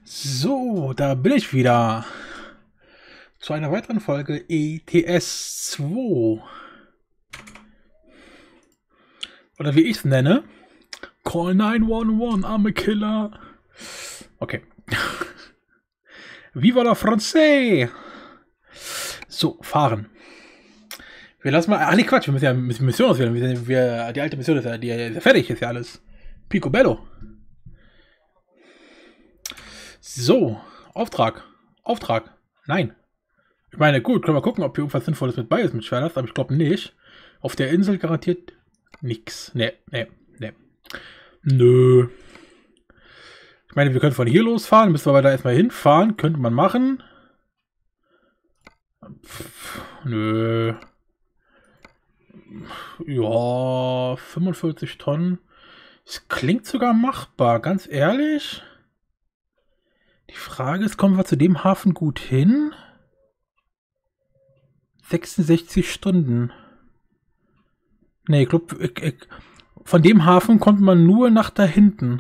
So, da bin ich wieder. Zu einer weiteren Folge ETS 2. Oder wie ich es nenne. Call 911, I'm a killer. Okay. Viva la Francais! So, fahren. Wir lassen mal. Ach nee, Quatsch, wir müssen ja eine Mission auswählen. Die alte Mission ist ja fertig, ist ja alles. Picobello. So, Auftrag. Nein. Ich meine, gut, können wir gucken, ob hier irgendwas Sinnvolles mit bei ist mit Schwerlast, aber ich glaube nicht. Auf der Insel garantiert nichts. Nee. Nö. Ich meine, wir können von hier losfahren, müssen wir aber da erstmal hinfahren. Könnte man machen. Nö. Ja, 45 Tonnen. Es klingt sogar machbar, ganz ehrlich. Die Frage ist, kommen wir zu dem Hafen gut hin? 66 Stunden. Nee, ich glaube, von dem Hafen kommt man nur nach da hinten.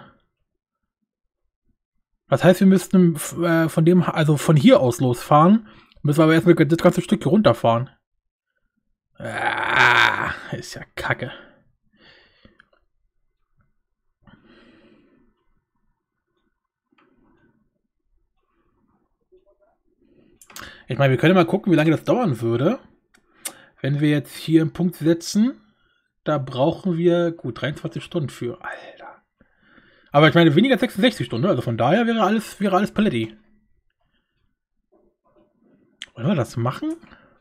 Das heißt, wir müssten von hier aus losfahren. Müssen wir aber erstmal das ganze Stück hier runterfahren. Ah, ist ja kacke. Ich meine, wir können mal gucken, wie lange das dauern würde. Wenn wir jetzt hier einen Punkt setzen, da brauchen wir, gut, 23 Stunden für. Alter. Aber ich meine, weniger als 66 Stunden, also von daher wäre alles Paletti. Wollen wir das machen?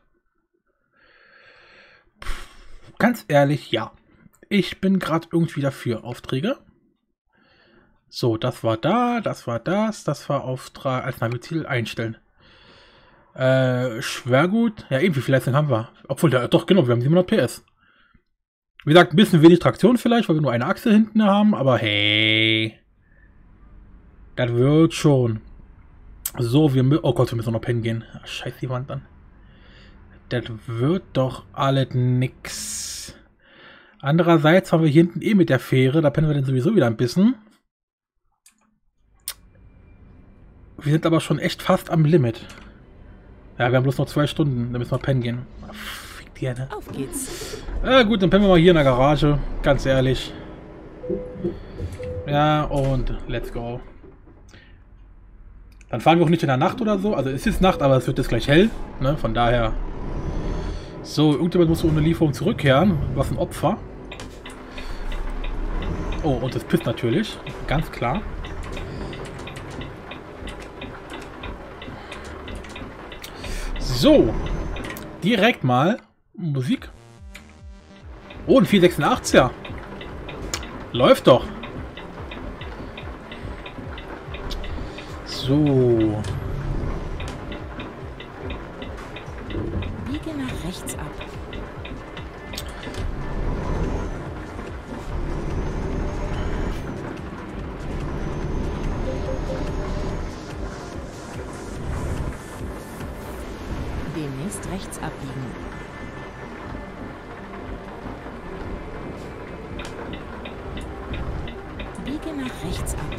Ganz ehrlich, ja. Ich bin gerade irgendwie dafür. Aufträge. So, das war das war Auftrag als Naviziel einstellen. Schwergut. Ja, eben, wie viel Leistung haben wir? Obwohl, doch, genau, wir haben 700 PS. Wie gesagt, ein bisschen wenig Traktion vielleicht, weil wir nur eine Achse hinten haben, aber hey. Das wird schon. So, oh Gott, wir müssen noch pennen gehen. Ach, scheiß die Wand an. Das wird doch alles nix. Andererseits haben wir hier hinten mit der Fähre, da pennen wir dann sowieso wieder ein bisschen. Wir sind aber schon echt fast am Limit. Ja, wir haben bloß noch 2 Stunden, dann müssen wir pennen gehen. Ach, fick die, ne? Auf geht's. Ja gut, dann pennen wir mal hier in der Garage, ganz ehrlich. Ja, und let's go. Dann fahren wir auch nicht in der Nacht oder so, also es ist Nacht, aber es wird jetzt gleich hell, ne, von daher. So, irgendjemand muss ohne Lieferung zurückkehren, was ein Opfer. Oh, und das pisst natürlich, ganz klar. So, direkt mal Musik. Oh, ein 486er. Läuft doch. So. Biege nach rechts ab. Demnächst rechts abbiegen. Biege nach rechts ab.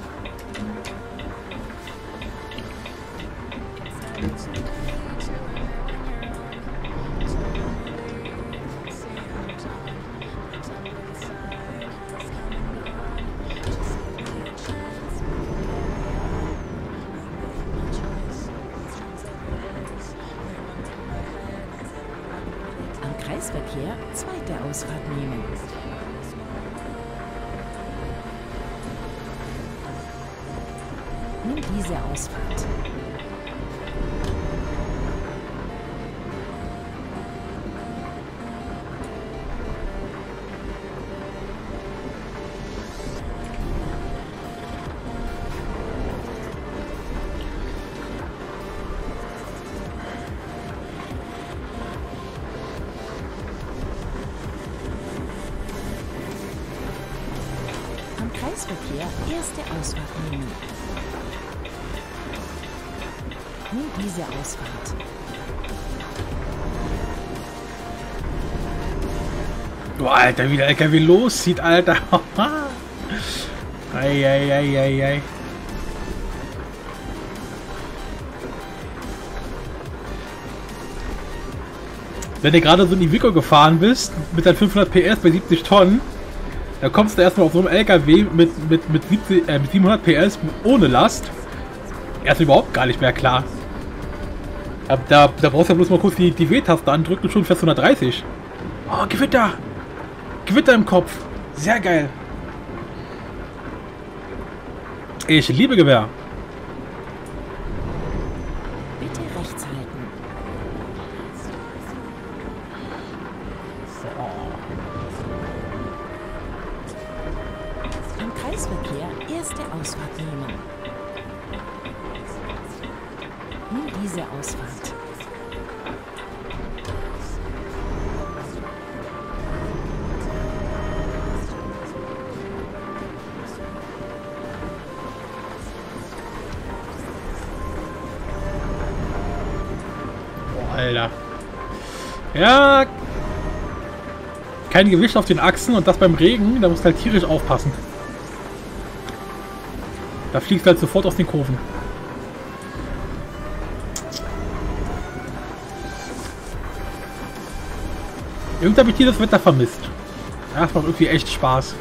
Kreisverkehr, zweite Ausfahrt nehmen. Nimm diese Ausfahrt. Kreisverkehr, erste Ausfahrt nehmen. Nimm diese Ausfahrt. Boah, Alter, wie der LKW loszieht, Alter. Eieieiei. Wenn du gerade so ein Iveco gefahren bist, mit deinen 500 PS bei 70 Tonnen, dann kommst du erstmal auf so einem LKW mit 700 PS ohne Last erst überhaupt gar nicht mehr klar. Da brauchst du ja bloß mal kurz die W-Taste andrücken und schon fährst 130. Oh, Gewitter! Gewitter im Kopf. Sehr geil. Ich liebe Gewehr. Bitte rechts halten. Im Kreisverkehr erste Ausfahrt nehmen. Nimm diese Ausfahrt. Alter. Ja. Kein Gewicht auf den Achsen und das beim Regen, da musst du halt tierisch aufpassen. Da fliegst du halt sofort aus den Kurven. Irgendwie habe ich dieses Wetter vermisst. Ja, es macht irgendwie echt Spaß.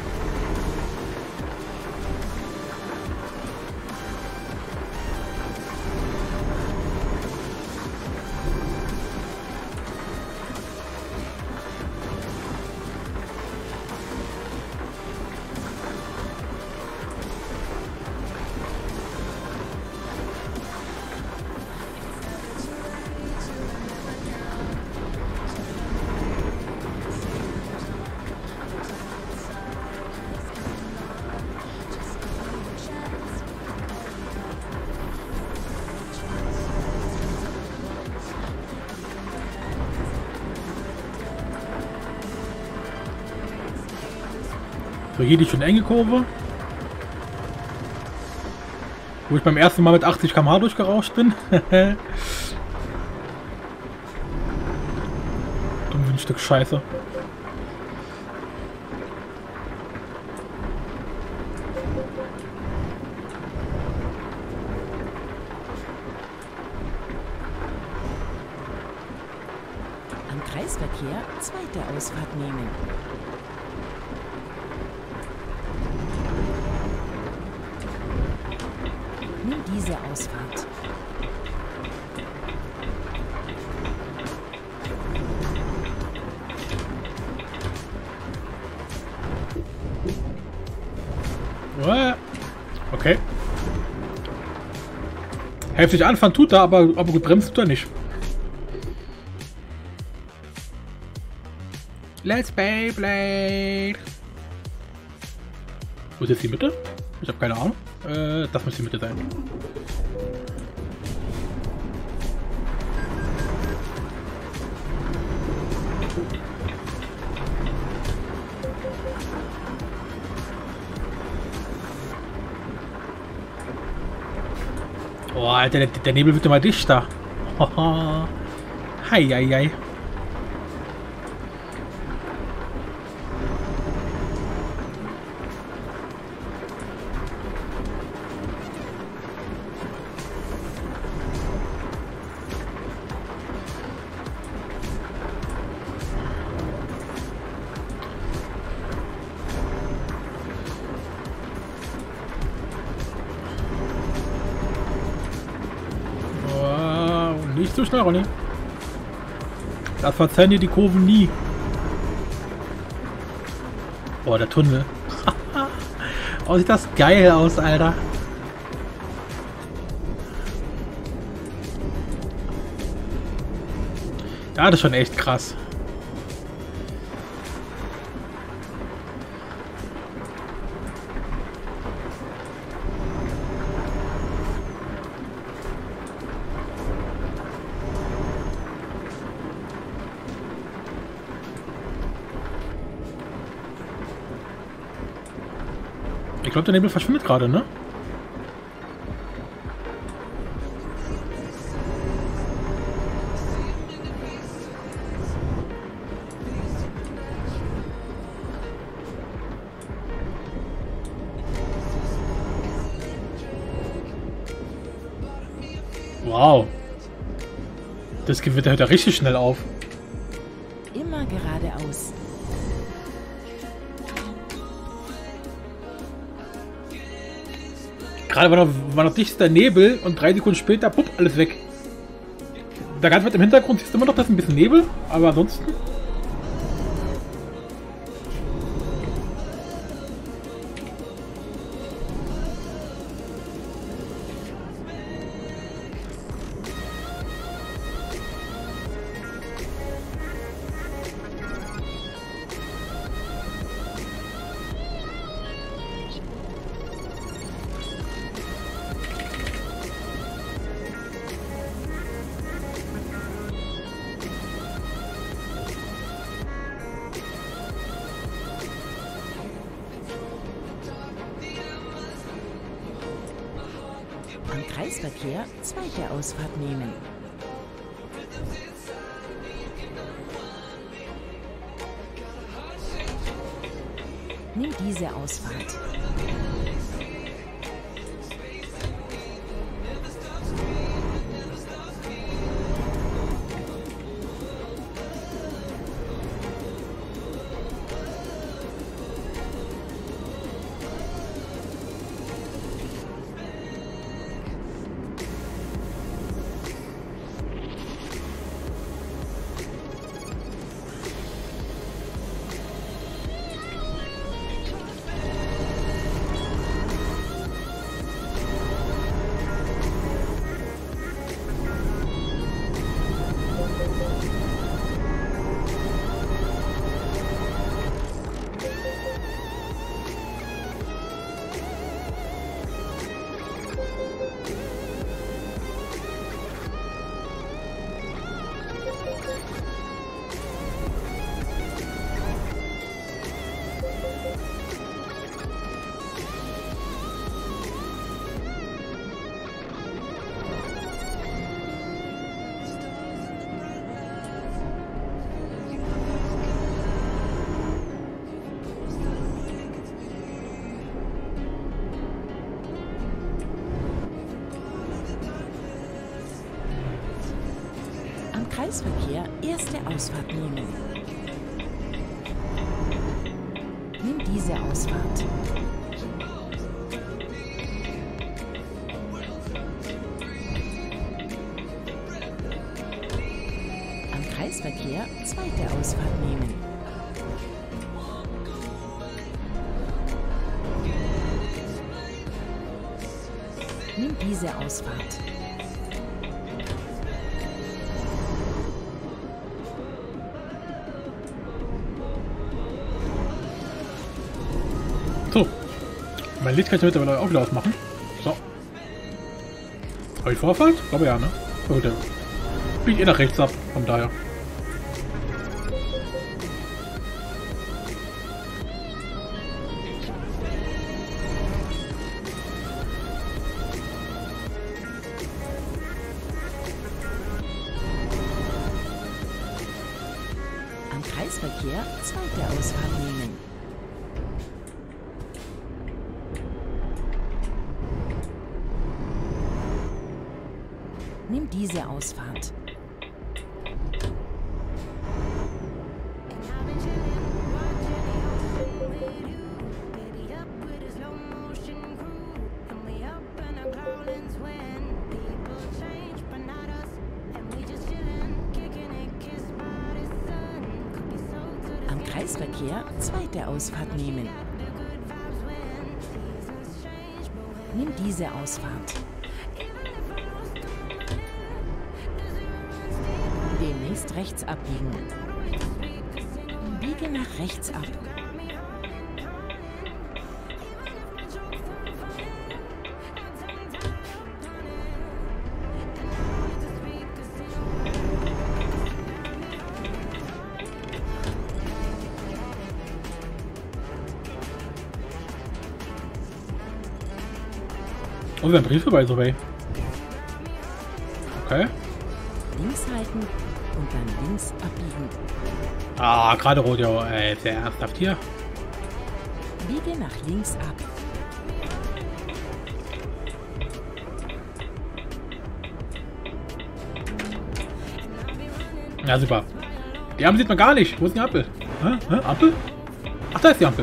So, hier die schon enge Kurve. Wo ich beim ersten Mal mit 80 km/h durchgerauscht bin. Dumm wie ein Stück Scheiße. Am Kreisverkehr zweite Ausfahrt nehmen. Nimm diese Ausfahrt. Okay. Heftig anfahren tut er, aber gut bremst tut er nicht. Let's Beyblade. Wo ist jetzt die Mitte? Ich habe keine Ahnung. Das muss die Mitte sein. Oh, Alter, der Nebel wird immer dichter. Hei, hei, hei. Nicht so schnell, Ronny. Das verzeihen dir die Kurven nie. Oh, der Tunnel. Oh, sieht das geil aus, Alter. Ja, das ist schon echt krass. Ich glaube, der Nebel verschwindet gerade, ne? Wow. Das Gewitter hört ja richtig schnell auf. geradeaus. Gerade war noch dichter Nebel und 3 Sekunden später, pupp, alles weg. Da ganz weit im Hintergrund siehst du immer noch, das ist ein bisschen Nebel, aber ansonsten... Am Kreisverkehr zweite Ausfahrt nehmen. Nimm diese Ausfahrt. Kreisverkehr erste Ausfahrt nehmen. Nimm diese Ausfahrt. Am Kreisverkehr zweite Ausfahrt nehmen. Nimm diese Ausfahrt. So, mein Licht kann ich mittlerweile auch wieder ausmachen. So. Habe ich Vorfahrt? Ich glaube ja, ne? Gut, dann biege ich eh nach rechts ab, von daher. Am Kreisverkehr zweite Ausfahrt nehmen. Nimm diese Ausfahrt. Am Kreisverkehr zweite Ausfahrt nehmen. Nimm diese Ausfahrt. Demnächst rechts abbiegen. Biege nach rechts ab. Oh, wir haben Briefe bei Survey. Okay. Links halten und dann links abbiegen. Ah, gerade rot, ja. Sehr ernsthaft hier. Biege nach links ab. Ja, super. Die Ampel sieht man gar nicht. Wo ist die Ampel? Hä? Ampel? Ach, da ist die Ampel.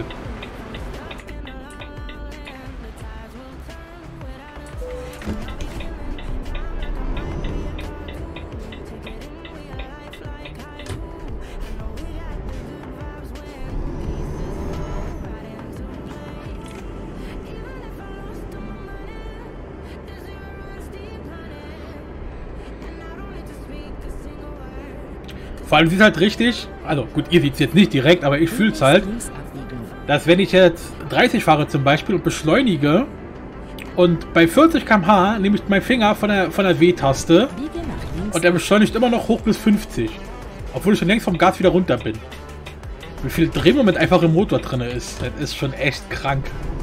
Vor allem sieht es halt richtig, also gut, ihr seht es jetzt nicht direkt, aber ich fühle es halt, dass wenn ich jetzt 30 fahre zum Beispiel und beschleunige und bei 40 km/h nehme ich meinen Finger von der W-Taste und er beschleunigt immer noch hoch bis 50, obwohl ich schon längst vom Gas wieder runter bin. Wie viel Drehmoment einfach im Motor drin ist, das ist schon echt krank.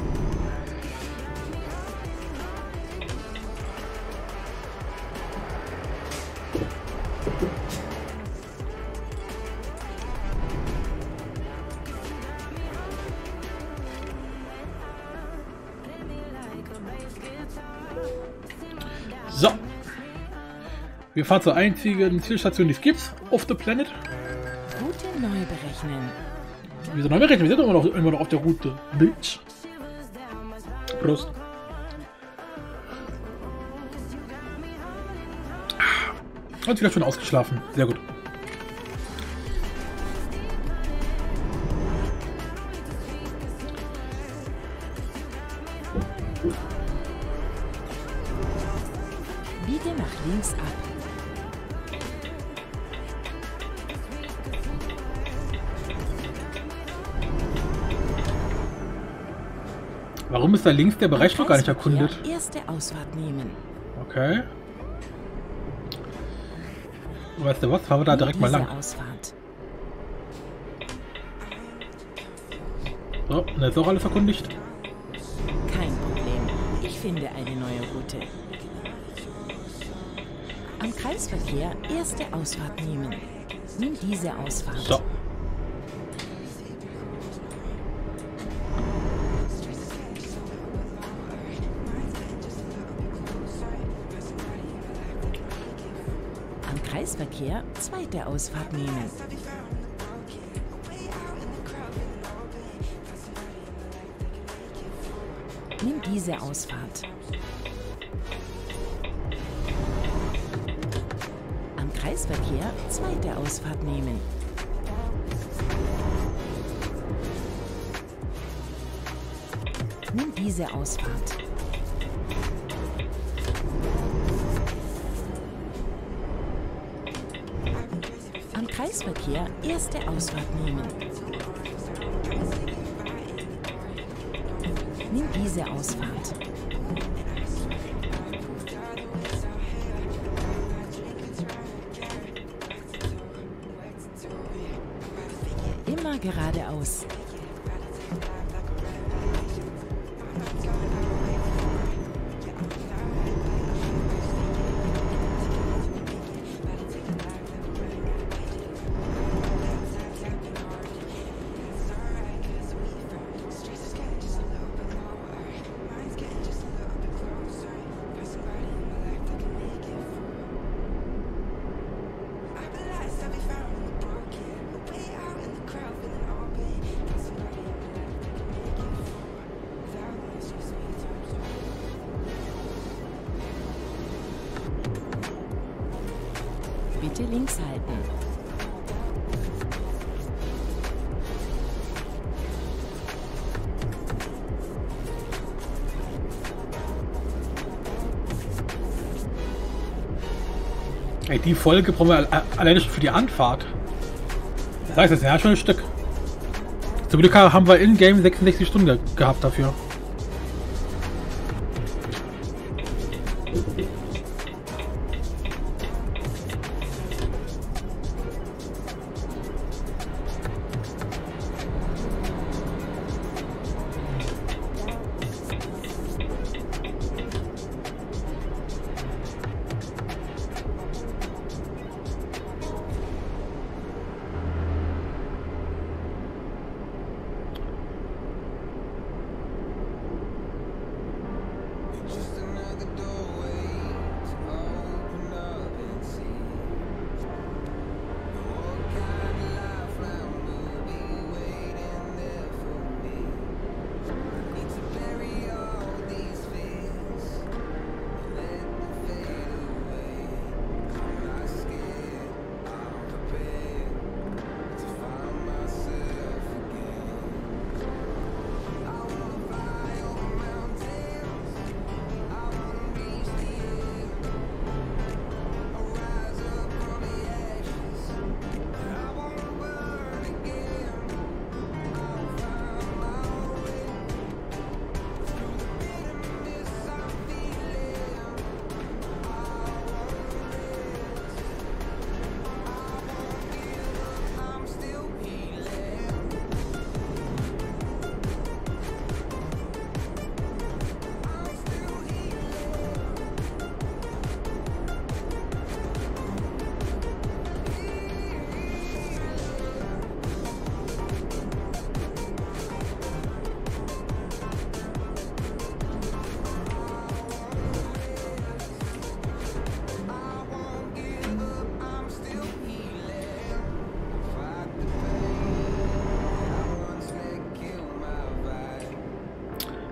So. Wir fahren zur einzigen Zielstation, die es gibt, auf the planet. Route neu berechnen. Wieso neu berechnen? Wir sind immer noch auf der Route. Bitch. Prost. Und wieder schon ausgeschlafen. Sehr gut. Biege nach links ab. Warum ist da links der Bereich noch gar nicht erkundet? Erste Ausfahrt nehmen. Okay. Weißt du was? Fahren wir da direkt mal lang. Ausfahrt. So, und jetzt ist auch alles erkundigt. Kein Problem. Ich finde eine neue Route. Am Kreisverkehr erste Ausfahrt nehmen. Nimm diese Ausfahrt. So. Am Kreisverkehr zweite Ausfahrt nehmen. Nimm diese Ausfahrt. Am Kreisverkehr zweite Ausfahrt nehmen. Nimm diese Ausfahrt. Am Kreisverkehr erste Ausfahrt nehmen. Nimm diese Ausfahrt. Immer geradeaus. Bitte links halten. Ey, die Folge brauchen wir alleine schon für die Anfahrt. Das heißt, das ist ja schon ein Stück. Zum Glück haben wir in-game 66 Stunden gehabt dafür.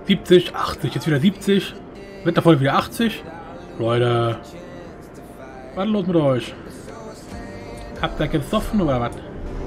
70, 80, jetzt wieder 70. Wird davon wieder 80. Leute. Was ist los mit euch? Habt ihr gesoffen oder was?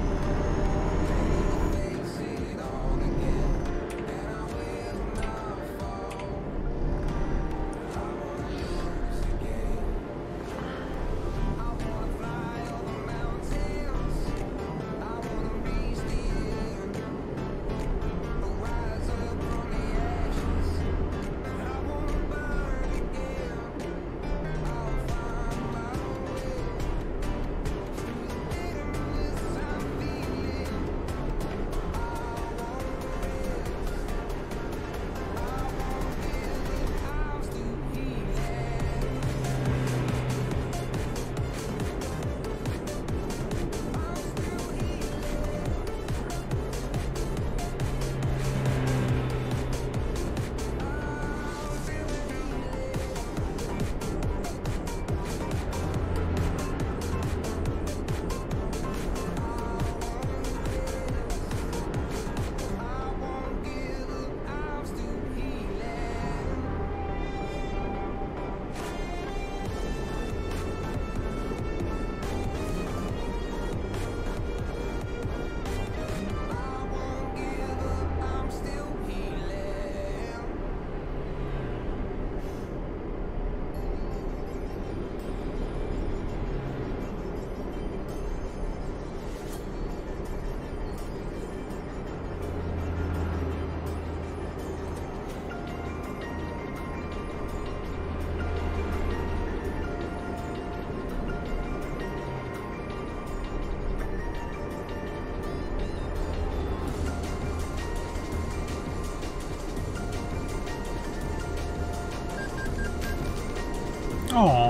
Oh.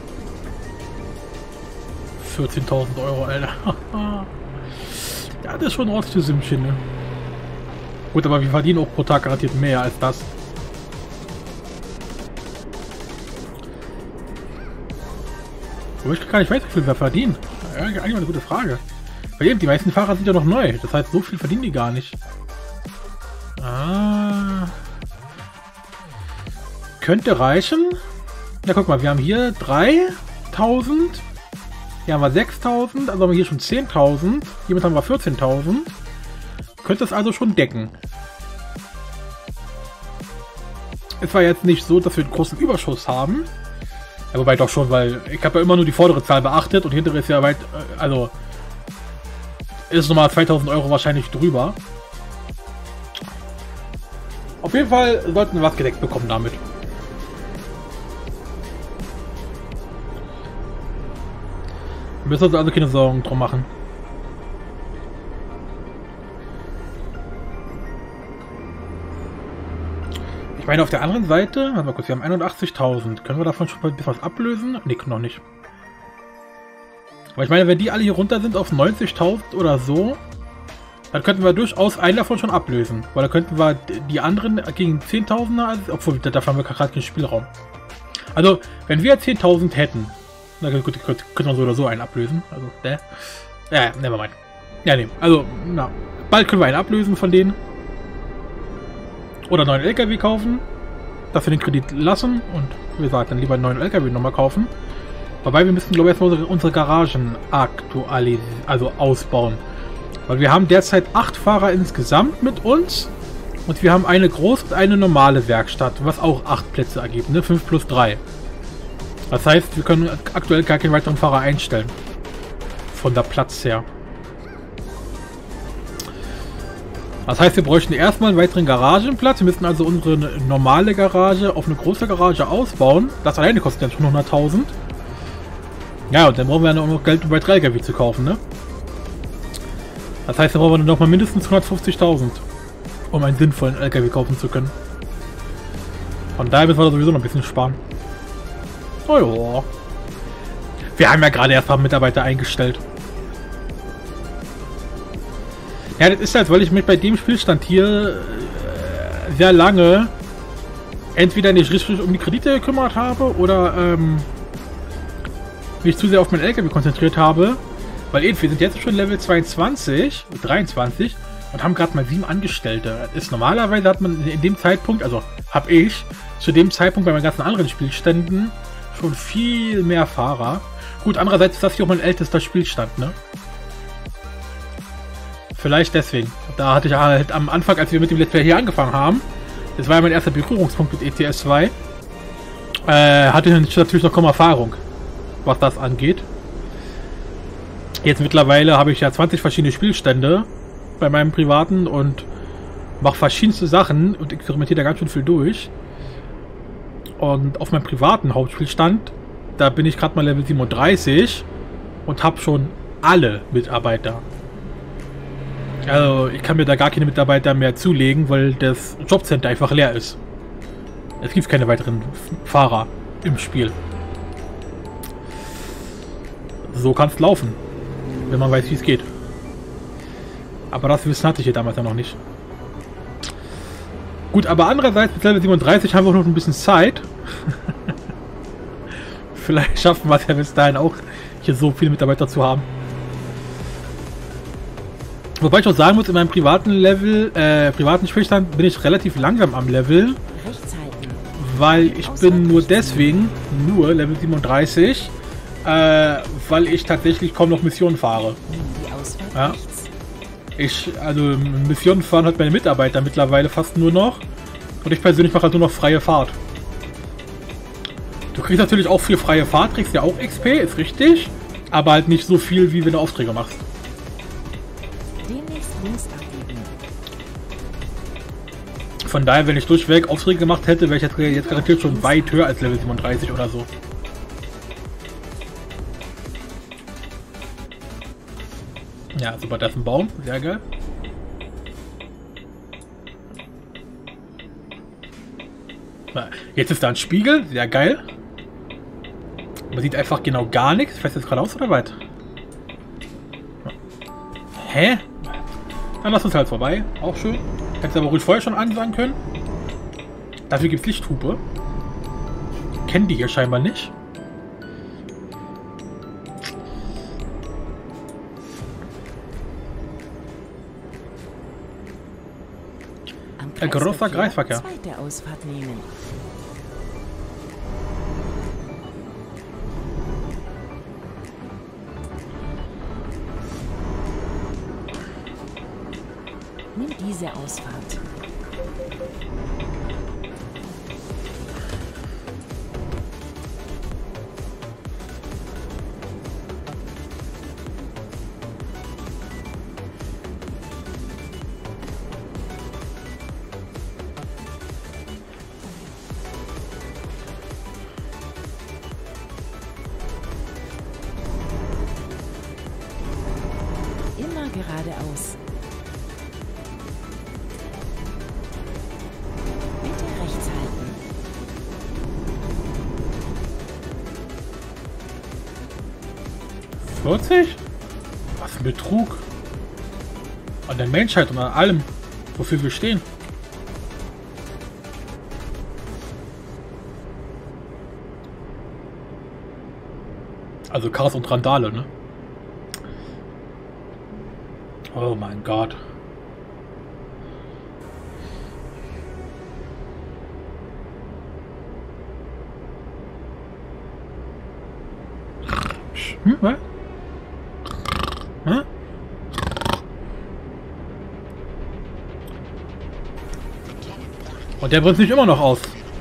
14.000 Euro, Alter. Ja, das ist schon ein ordentliches Sümmchen, ne? Gut, aber wir verdienen auch pro Tag garantiert mehr als das. Aber ich gar nicht weiß, wie viel wir verdienen. Ja, eigentlich mal eine gute Frage. Weil eben, die meisten Fahrer sind ja noch neu. Das heißt, so viel verdienen die gar nicht. Ah. Könnte reichen. Ja, guck mal, wir haben hier 3.000. Hier haben wir 6.000. Also haben wir hier schon 10.000. Hiermit haben wir 14.000. Könnte es also schon decken. Es war jetzt nicht so, dass wir einen großen Überschuss haben. Ja, wobei doch schon, weil ich habe ja immer nur die vordere Zahl beachtet und hintere ist ja weit, also ist nochmal 2.000 Euro wahrscheinlich drüber. Auf jeden Fall sollten wir was gedeckt bekommen damit. Wir müssen uns also keine Sorgen drum machen. Ich meine, auf der anderen Seite, warte mal kurz, wir haben 81.000. Können wir davon schon ein bisschen was ablösen? Nee, noch nicht. Aber ich meine, wenn die alle hier runter sind auf 90.000 oder so, dann könnten wir durchaus einen davon schon ablösen. Weil dann könnten wir die anderen gegen 10.000er, obwohl, dafür haben wir gerade keinen Spielraum. Also, wenn wir 10.000 hätten, na gut, könnte man so oder so einen ablösen. Also, ja, nevermind. Ja, nee, also, na, bald können wir einen ablösen von denen. Oder einen neuen LKW kaufen, dass wir den Kredit lassen und wie gesagt, dann lieber einen neuen LKW nochmal kaufen. Wobei wir müssen, glaube ich, erstmal unsere Garagen aktualisieren, also ausbauen. Weil wir haben derzeit 8 Fahrer insgesamt mit uns und wir haben eine große und eine normale Werkstatt, was auch 8 Plätze ergibt, ne? 5 plus 3. Das heißt, wir können aktuell gar keinen weiteren Fahrer einstellen. Von der Platz her. Das heißt, wir bräuchten erstmal einen weiteren Garagenplatz. Wir müssen also unsere normale Garage auf eine große Garage ausbauen. Das alleine kostet dann schon 100.000. Ja, und dann brauchen wir ja noch Geld, um weitere LKW zu kaufen, ne? Das heißt, da brauchen wir noch mal mindestens 150.000, um einen sinnvollen LKW kaufen zu können. Von daher müssen wir da sowieso noch ein bisschen sparen. Oh ja. Wir haben ja gerade erst mal Mitarbeiter eingestellt. Ja, das ist halt, weil ich mich bei dem Spielstand hier sehr lange entweder nicht richtig um die Kredite gekümmert habe oder mich zu sehr auf meinen LKW konzentriert habe. Weil eben, wir sind jetzt schon Level 22, 23 und und haben gerade mal 7 Angestellte. Das ist normalerweise hat man in dem Zeitpunkt, also habe ich zu dem Zeitpunkt bei meinen ganzen anderen Spielständen schon viel mehr Fahrer. Gut, andererseits ist das hier auch mein ältester Spielstand, ne? Vielleicht deswegen. Da hatte ich halt am Anfang, als wir mit dem Let's Play hier angefangen haben, das war ja mein erster Berührungspunkt mit ETS 2, hatte ich natürlich noch kaum Erfahrung, was das angeht. Jetzt mittlerweile habe ich ja 20 verschiedene Spielstände bei meinem privaten und mache verschiedenste Sachen und experimentiere da ganz schön viel durch. Und auf meinem privaten Hauptspielstand, da bin ich gerade mal Level 37 und habe schon alle Mitarbeiter. Also ich kann mir da gar keine Mitarbeiter mehr zulegen, weil das Jobcenter einfach leer ist. Es gibt keine weiteren Fahrer im Spiel. So kann es laufen, wenn man weiß, wie es geht. Aber das Wissen hatte ich hier damals ja noch nicht. Gut, aber andererseits mit Level 37 haben wir auch noch ein bisschen Zeit. Vielleicht schaffen wir es ja bis dahin auch, hier so viele Mitarbeiter zu haben. Wobei ich auch sagen muss, in meinem privaten privaten Spielstand bin ich relativ langsam am Level. Weil ich bin nur deswegen nur Level 37, weil ich tatsächlich kaum noch Missionen fahre. Ja. Also Missionen fahren hat meine Mitarbeiter mittlerweile fast nur noch. Und ich persönlich mache halt nur noch freie Fahrt. Du kriegst natürlich auch für freie Fahrt, kriegst ja auch XP, ist richtig. Aber halt nicht so viel, wie wenn du Aufträge machst. Von daher, wenn ich durchweg Aufträge gemacht hätte, wäre ich jetzt garantiert schon weit höher als Level 37 oder so. Ja, super, das ist ein Baum. Sehr geil. Jetzt ist da ein Spiegel. Sehr geil. Man sieht einfach genau gar nichts. Fährst du jetzt geradeaus oder weit? Hä? Dann lass uns halt vorbei. Auch schön. Hättest du aber ruhig vorher schon ansagen können. Dafür gibt es Lichthupe. Kennen die hier scheinbar nicht. Ein großer Kreisverkehr. Zweite Ausfahrt nehmen. Nimm diese Ausfahrt. Immer geradeaus. Bitte rechts halten. Was ein Betrug. An der Menschheit und an allem, wofür wir stehen. Also Chaos und Randale, ne? Oh mein Gott. Was? Hä? Und der bringt sich immer noch aus.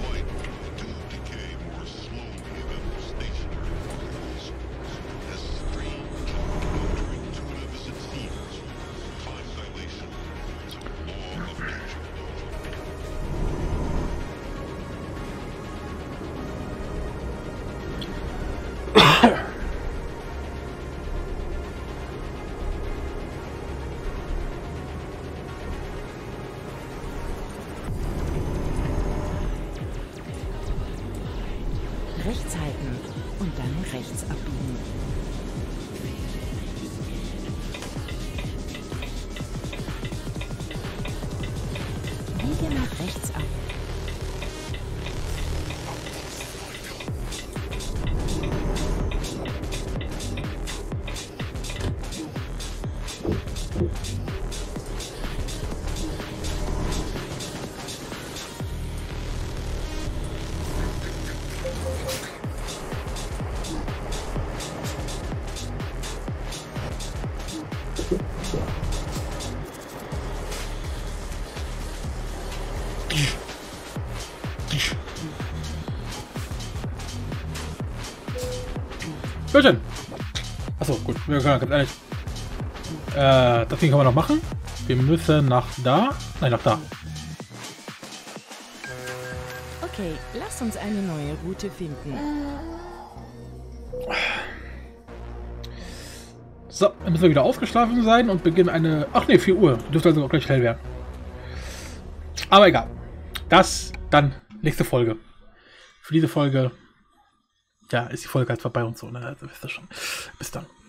Rechts halten und dann rechts abbiegen. Biege nach rechts ab. Schön. Achso, gut. Wir können ganz ehrlich. Das Ding können wir noch machen. Wir müssen nach da. Nein, nach da. Okay, lass uns eine neue Route finden. So, dann müssen wir wieder aufgeschlafen sein und beginnen eine... Ach ne, 4 Uhr. Dürfte also auch gleich hell werden. Aber egal. Das dann nächste Folge. Für diese Folge... Ja, ist die Folge halt vorbei und so. Ne? Also wisst ihr schon. Bis dann.